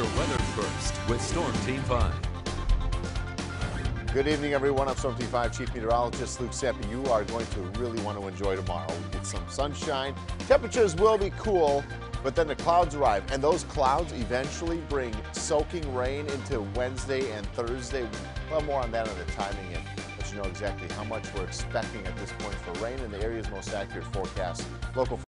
your weather first with Storm Team 5. Good evening, everyone. I'm Storm Team 5 Chief Meteorologist Luke Seppi. You are going to really want to enjoy tomorrow. We get some sunshine. Temperatures will be cool, but then the clouds arrive, and those clouds eventually bring soaking rain into Wednesday and Thursday. We'll have more on that on the timing and let you know exactly how much we're expecting at this point for rain in the area's most accurate forecast. Local